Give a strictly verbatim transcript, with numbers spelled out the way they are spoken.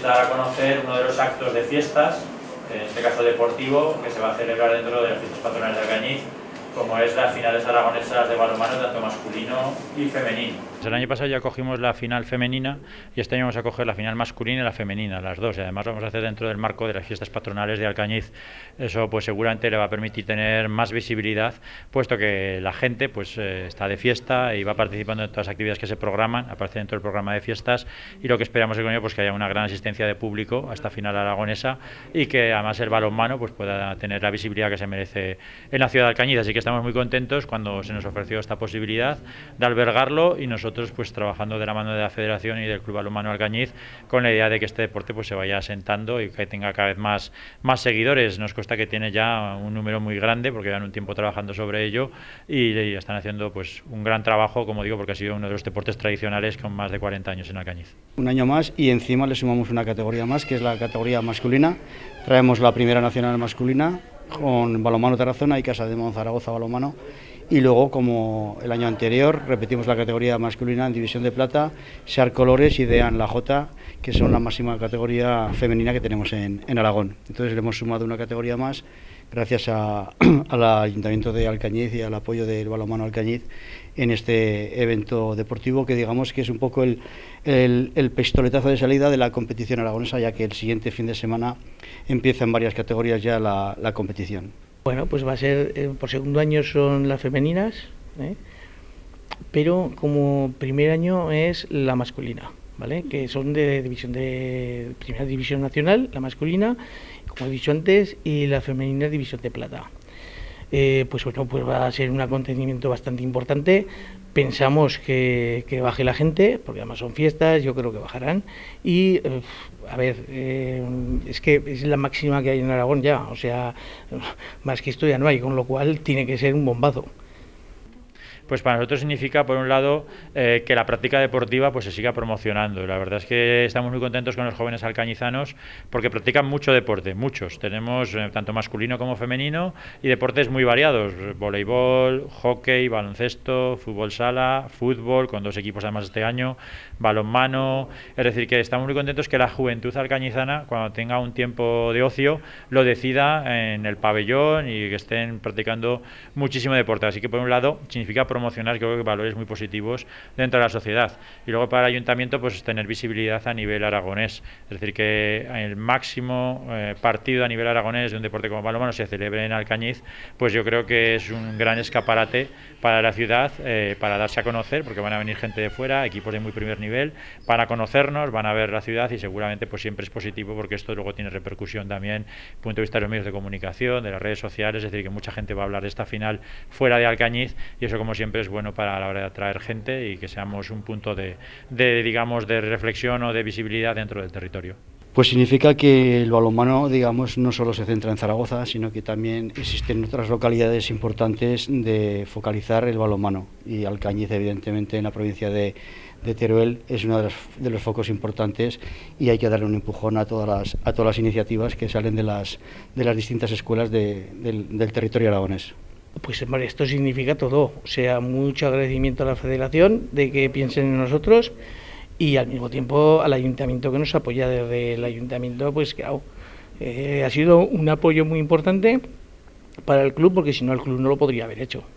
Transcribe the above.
dar a conocer uno de los actos de fiestas, en este caso deportivo, que se va a celebrar dentro de las fiestas patronales de Alcañiz, como es las finales aragonesas de balonmano, tanto masculino y femenino. El año pasado ya cogimos la final femenina y este año vamos a coger la final masculina y la femenina, las dos, y además lo vamos a hacer dentro del marco de las fiestas patronales de Alcañiz. Eso pues seguramente le va a permitir tener más visibilidad, puesto que la gente pues eh, está de fiesta y va participando en todas las actividades que se programan, aparece dentro del programa de fiestas, y lo que esperamos es con ello pues que haya una gran asistencia de público a esta final aragonesa y que además el balonmano pues pueda tener la visibilidad que se merece en la ciudad de Alcañiz. Así que estamos muy contentos cuando se nos ofreció esta posibilidad de albergarlo, y nosotros pues trabajando de la mano de la Federación y del Club Balonmano Alcañiz con la idea de que este deporte pues se vaya asentando y que tenga cada vez más, más seguidores. Nos consta que tiene ya un número muy grande porque llevan un tiempo trabajando sobre ello y, y están haciendo pues un gran trabajo, como digo, porque ha sido uno de los deportes tradicionales con más de cuarenta años en Alcañiz. Un año más y encima le sumamos una categoría más, que es la categoría masculina. Traemos la primera nacional masculina con Balonmano Tarazona y Casa de Monzaragoza Balonmano. Y luego, como el año anterior, repetimos la categoría masculina en división de plata, Sear Colores y Dean La Jota, que son la máxima categoría femenina que tenemos en, en Aragón. Entonces le hemos sumado una categoría más gracias a, al Ayuntamiento de Alcañiz y al apoyo del Balonmano Alcañiz en este evento deportivo, que digamos que es un poco el, el, el pistoletazo de salida de la competición aragonesa, ya que el siguiente fin de semana empieza en varias categorías ya la, la competición. Bueno, pues va a ser, eh, por segundo año son las femeninas, ¿eh? Pero como primer año es la masculina, ¿vale? Que son de división de primera división nacional, la masculina, como he dicho antes, y la femenina división de plata. Eh, pues bueno, pues va a ser un acontecimiento bastante importante. Pensamos que, que baje la gente, porque además son fiestas, yo creo que bajarán. Y, eh, a ver, eh, es que es la máxima que hay en Aragón ya, o sea, más que esto ya no hay, con lo cual tiene que ser un bombazo. Pues para nosotros significa, por un lado, eh, que la práctica deportiva pues se siga promocionando. La verdad es que estamos muy contentos con los jóvenes alcañizanos porque practican mucho deporte, muchos. Tenemos eh, tanto masculino como femenino y deportes muy variados: voleibol, hockey, baloncesto, fútbol sala, fútbol, con dos equipos además este año, balonmano. Es decir, que estamos muy contentos que la juventud alcañizana, cuando tenga un tiempo de ocio, lo decida en el pabellón y que estén practicando muchísimo deporte. Así que, por un lado, significa promocionar, creo que valores muy positivos dentro de la sociedad, y luego para el ayuntamiento pues tener visibilidad a nivel aragonés, es decir, que el máximo eh, partido a nivel aragonés de un deporte como balonmano se celebre en Alcañiz, pues yo creo que es un gran escaparate para la ciudad, eh, para darse a conocer, porque van a venir gente de fuera, equipos de muy primer nivel, van a conocernos, van a ver la ciudad, y seguramente pues siempre es positivo porque esto luego tiene repercusión también desde el punto de vista de los medios de comunicación, de las redes sociales, es decir, que mucha gente va a hablar de esta final fuera de Alcañiz, y eso, como siempre, siempre es bueno para la hora de atraer gente y que seamos un punto de, de, digamos, de reflexión o de visibilidad dentro del territorio. Pues significa que el balonmano, digamos, no solo se centra en Zaragoza, sino que también existen otras localidades importantes de focalizar el balonmano, y Alcañiz, evidentemente, en la provincia de, de Teruel, es uno de los, de los focos importantes, y hay que darle un empujón a todas las, a todas las iniciativas que salen de las, de las distintas escuelas de, del, del territorio aragonés. Pues hombre, esto significa todo, o sea, mucho agradecimiento a la Federación de que piensen en nosotros, y al mismo tiempo al Ayuntamiento, que nos apoya. Desde el Ayuntamiento, pues claro, eh, ha sido un apoyo muy importante para el club, porque si no el club no lo podría haber hecho.